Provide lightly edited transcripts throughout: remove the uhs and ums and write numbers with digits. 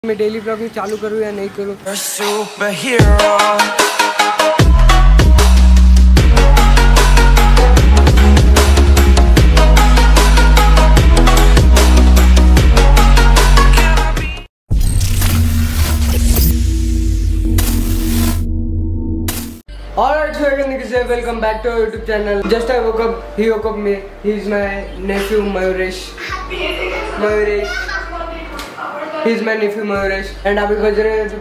मैं daily blogging चालू करूँ या नहीं करूँ। Alright, so again, welcome back to our YouTube channel. Just I woke up, he woke up me. He is my nephew Mayuresh. He is my nephew Mayuresh. And अभी बज रहे हैं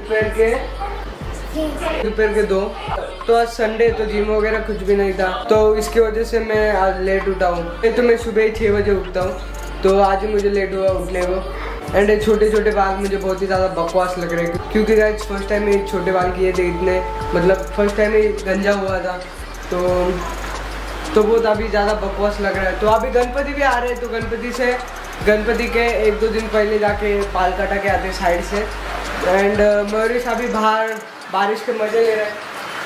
दोपहर के 2। तो आज संडे तो जिम वगैरह कुछ भी नहीं था, तो इसकी वजह से मैं आज लेट उठा हूँ। तो मैं सुबह ही 6 बजे उठता हूँ, तो आज ही मुझे लेट हुआ उठने को। एंड छोटे छोटे बाल मुझे बहुत ही ज़्यादा बकवास लग रहे हैं, क्योंकि गाइस फर्स्ट टाइम ही छोटे बाल किए थे इतने, मतलब फर्स्ट टाइम ही गंजा हुआ था, तो वो अभी ज़्यादा बकवास लग रहा है। तो अभी गणपति भी आ रहे हैं, तो गणपति के 1-2 दिन पहले जाके बाल कटा के आते साइड से। एंड मयूरेश अभी बाहर बारिश के मजे ले रहे हैं।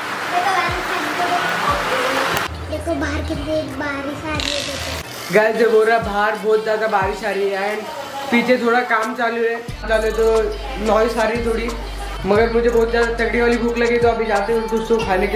देखो बाहर कितनी बारिश आ रही है। गाइस जब हो रहा है बाहर बहुत ज़्यादा बारिश आ रही है, एंड पीछे थोड़ा काम चालू है तो नॉइस आ रही थोड़ी, मगर मुझे बहुत ज़्यादा तगड़ी वाली भूख लगी, तो अभी जाते हैं कुछ खाने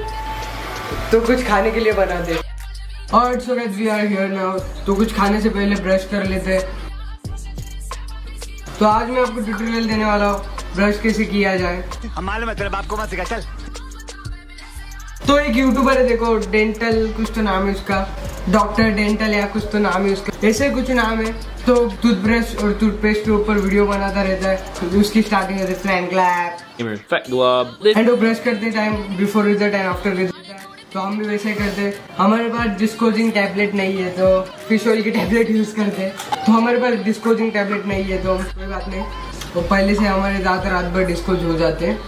के लिए बनाते। और so guys we are here now, तो कुछ खाने से पहले ब्रश कर लेते हैं। तो आज मैं आपको ट्यूटोरियल देने वाला हूँ ब्रश कैसे किया जाए। मालूम है तेरे बाप को मत सिखा, चल। तो एक यूट्यूबर है, देखो डेंटल कुछ तो नाम है उसका, डॉक्टर डेंटल या कुछ तो नाम है उसका, ऐसे कुछ नाम है। तो टूथब्रश और टूथपेस्ट के ऊपर वीडियो बनाता रहता है, तो उसकी स्टार्टिंग है फ्लैंक क्लैप, एंड वो ब्रश करते time before result and after result. तो हम भी वैसे करते हैं। हमारे पास डिस्कोजिंग टैबलेट नहीं है, तो फिश ऑयल की टैबलेट यूज करते हैं। तो हमारे पास डिस्कोजिंग टैबलेट नहीं है, तो कोई बात नहीं, तो पहले से हमारे ज़्यादातर रात भर डिस्कोज हो जाते हैं।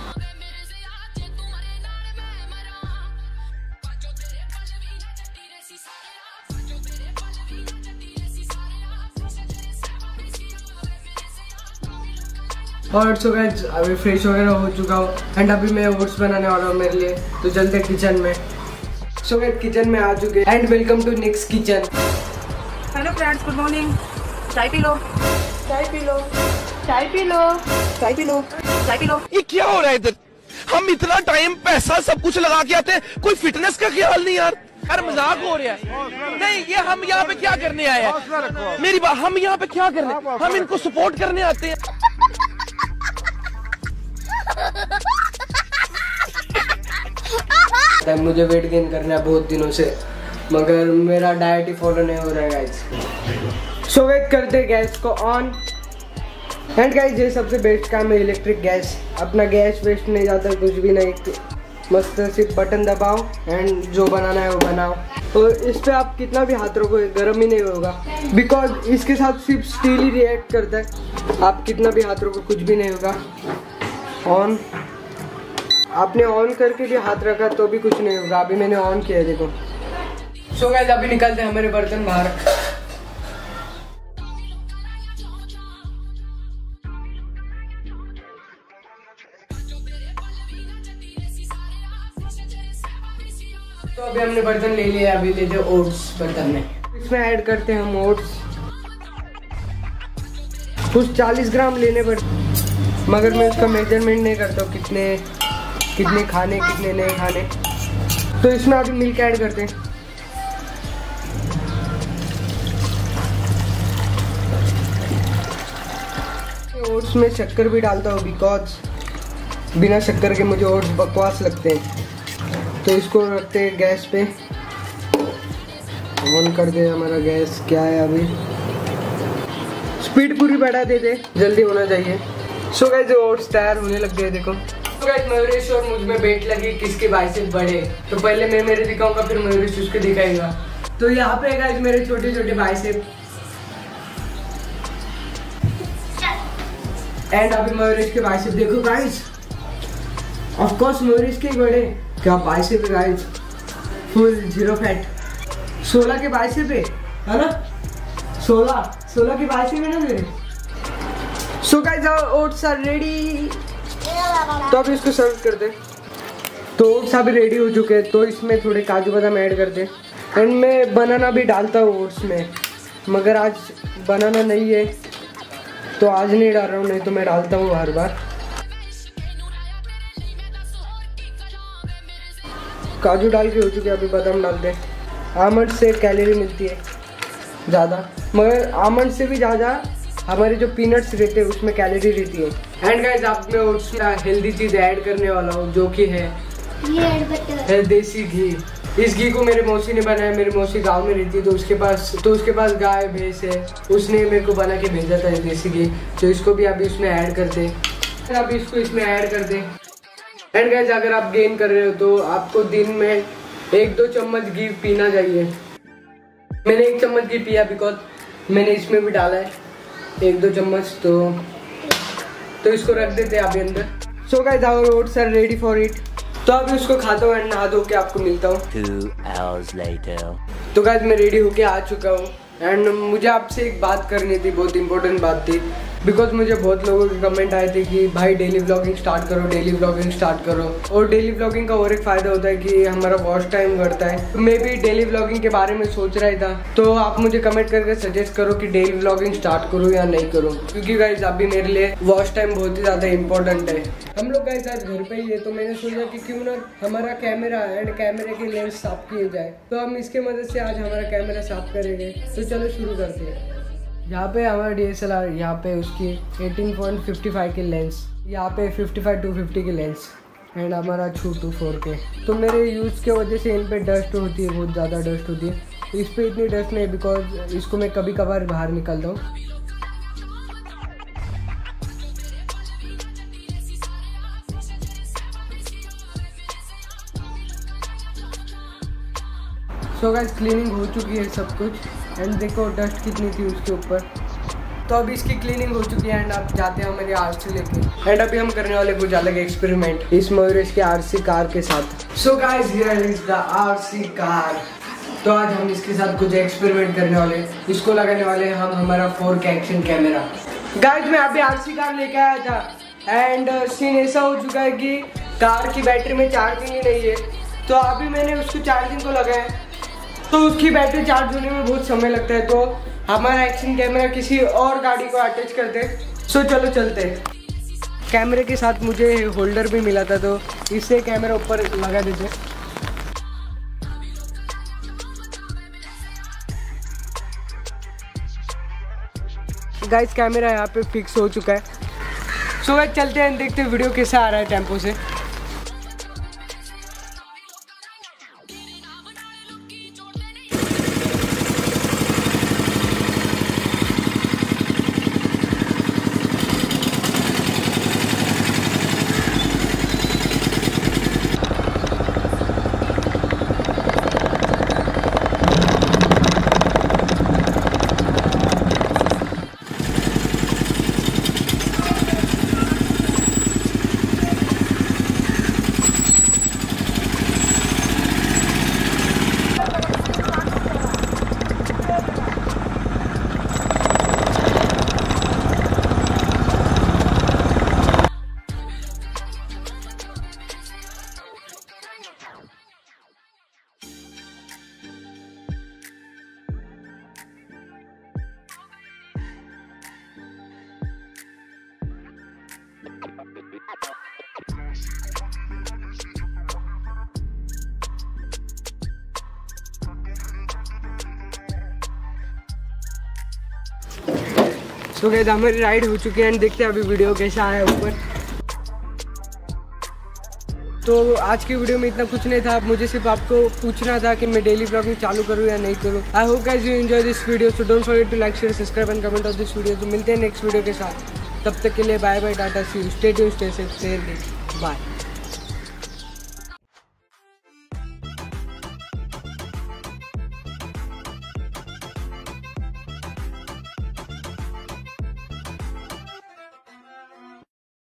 और सो गाइस अभी फ्रेश वगैरह हो चुका हूँ, एंड अभी मैं ओट्स बनाने वाला हूँ मेरे लिए, तो चलते किचन में। सो गाइस किचन में आ चुके हैं, and welcome to next kitchen. Hello friends, good morning. चाय पी लो, चाय पी लो, चाय पी लो, चाय पी लो, चाय पी लो। ये क्या हो रहा है इधर? हम इतना टाइम पैसा सब कुछ लगा के आते हैं, कोई फिटनेस का ख्याल नहीं यार। यार मजाक हो रहा है। नहीं, ये हम यहाँ पे क्या करने आए हैं? मेरी बात, हम यहाँ पे क्या करने, हम इनको सपोर्ट करने आते हैं। मुझे वेट गेन करना है बहुत दिनों से, मगर मेरा डाइट ही फॉलो नहीं हो रहा है गाइस। सो वेट करते गैस को ऑन। एंड गाइस ये सबसे बेस्ट काम है इलेक्ट्रिक गैस, अपना गैस वेस्ट नहीं जाता, कुछ भी नहीं, मस्त सिर्फ बटन दबाओ एंड जो बनाना है वो बनाओ। तो इस पे आप कितना भी हाथ रखो गर्म ही नहीं होगा, बिकॉज इसके साथ सिर्फ स्टील ही रिएक्ट करता है। आप कितना भी हाथ रखो कुछ भी नहीं होगा। ऑन, आपने ऑन करके भी हाथ रखा तो भी कुछ नहीं होगा। अभी मैंने ऑन किया, देखो। सो गाइस अभी निकलते हैं हमारे बर्तन बाहर। तो अभी हमने बर्तन ले लिया, अभी लेते हैं ओट्स बर्तन में। इसमें ऐड करते हैं हम ओट्स, कुछ 40 ग्राम लेने पड़ते, मगर मैं उसका मेजरमेंट नहीं करता हूँ कितने खाने कितने नहीं खाने। तो इसमें अभी मिल्क ऐड करते हैं। ओट्स में शक्कर भी डालता हूँ, बिकॉज बिना शक्कर के मुझे ओट्स बकवास लगते हैं। तो इसको रखते हैं गैस पे, ऑन कर दे। हमारा गैस क्या है, अभी स्पीड पूरी बढ़ा देते, जल्दी होना चाहिए। सो गाइस ओट्स तैयार होने लग गए, देखो। तो गाइस मयूरेश और मुझ में बेट लगी किसके बाइसेप बड़े, तो पहले मैं मेरे दिखाऊंगा, फिर मयूरेश उसके दिखाएगा। तो यहाँ पे गाइस मेरे छोटे छोटे बाइसेप, एंड अभी मयूरेश के बाइसेप देखो गाइस। ऑफ कोर्स मयूरेश के बड़े, क्या बाइसेप है गाइस, फुल जीरो फैट। 16 के बाइसेप है ना, 16 के बाइसेप है ना मेरे। So guys oats are ready, तो अब इसको सर्व कर दे। तो ओट्स अभी रेडी हो चुके हैं, तो इसमें थोड़े काजू बादाम ऐड कर दे, एंड मैं बनाना भी डालता हूँ ओट्स में, मगर आज बनाना नहीं है, तो आज नहीं डाल रहा हूँ, नहीं तो मैं डालता हूँ हर बार। काजू डाल के हो चुके, अभी बादाम डालते हैं। आमंड से कैलोरी मिलती है ज़्यादा, मगर आमंड से भी ज़्यादा हमारे जो पीनट्स रहते हैं उसमें कैलोरी रहती है। एंड गाइस आप मैं उसमें हेल्दी चीज़ ऐड करने वाला हूँ, जो कि है देसी घी। इस घी को मेरे मौसी ने बनाया। मेरी मौसी गांव में रहती है, तो उसके पास गाय भैंस है, उसने मेरे को बना के भेजा था देसी घी। तो इसको भी अभी इसमें ऐड करते हैं, अभी इसको इसमें ऐड कर दें। एंड गाइस अगर आप गेन कर रहे हो तो आपको दिन में 1-2 चम्मच घी पीना चाहिए। मैंने 1 चम्मच घी पिया, बिकॉज मैंने इसमें भी डाला है 1-2 चम्मच। तो इसको रख देते हैं अभी अंदर। So guys our oats are ready for it. तो अभी उसको खाता हूँ एंड नहा धो के आपको मिलता हूँ 2 hours later। तो गाइस मैं रेडी होके आ चुका हूँ एंड मुझे आपसे एक बात करनी थी, बहुत इंपॉर्टेंट बात थी। बिकॉज मुझे बहुत लोगों के कमेंट आए थे कि भाई डेली व्लॉगिंग स्टार्ट करो, डेली व्लॉगिंग स्टार्ट करो। और डेली व्लॉगिंग का और एक फ़ायदा होता है कि हमारा वॉच टाइम बढ़ता है। तो मैं भी डेली व्लॉगिंग के बारे में सोच रहा था, तो आप मुझे कमेंट करके सजेस्ट करो कि डेली व्लॉगिंग स्टार्ट करूँ या नहीं करूँ, क्योंकि गाइस अभी मेरे लिए वॉच टाइम बहुत ही ज़्यादा इंपॉर्टेंट है। हम लोग गाइस आज घर पे ही है, तो मैंने सोचा कि क्यों ना हमारा कैमरा एंड कैमरे के लेंस साफ किए जाए। तो हम इसके मदद से आज हमारा कैमरा साफ करेंगे। तो चलो शुरू करते हैं। यहाँ पे हमारा DSLR, यहाँ पे उसकी 18.55 की लेंस, यहाँ पे 55-250 की लेंस एंड हमारा 2.4K। तो मेरे यूज़ के वजह से इन पे डस्ट होती है, बहुत ज़्यादा डस्ट होती है। इस पे इतनी डस्ट नहीं, बिकॉज इसको मैं कभी कभार बाहर निकलता हूँ। सो गाइस क्लीनिंग हो चुकी है सब कुछ एंड देखो डस्ट कितनी थी उसके ऊपर। तो अभी इसकी क्लीनिंग हो चुकी है एंड अब जाते हैं हमारी RC लेके। एंड अभी हम करने वाले कुछ अलग एक्सपेरिमेंट इस मयूरेश के RC कार के साथ। So guys here is the RC car. तो आज हम इसके साथ कुछ एक्सपेरिमेंट करने वाले, इसको लगाने वाले हैं हम हमारा 4K एक्शन कैमरा। गाइस मैं अभी RC कार लेके आया था एंड सीन ऐसा हो चुका है कि कार की बैटरी में चार्जिंग ही नहीं है। तो अभी मैंने उसको चार्जिंग को लगाया, तो उसकी बैटरी चार्ज होने में बहुत समय लगता है। तो हमारा एक्शन कैमरा किसी और गाड़ी को अटैच करते हैं। सो चलो चलते हैं। कैमरे के साथ मुझे होल्डर भी मिला था, तो इससे कैमरा ऊपर लगा देते हैं। गाइस कैमरा यहाँ पे फिक्स हो चुका है। सो गाइस चलते हैं, देखते हैं वीडियो कैसा आ रहा है टेम्पो से। सो गाइस हमारी राइड हो चुकी है एंड देखते हैं अभी वीडियो कैसा आया ऊपर। तो आज की वीडियो में इतना कुछ नहीं था, मुझे सिर्फ आपको पूछना था कि मैं डेली ब्लॉगिंग चालू करूँ या नहीं करूँ। I hope guys you enjoy this video, so don't forget to like share subscribe and comment on this video. तो मिलते हैं नेक्स्ट वीडियो के साथ, तब तक के लिए bye bye, tata see you, stay tuned, stay safe, stay healthy, bye.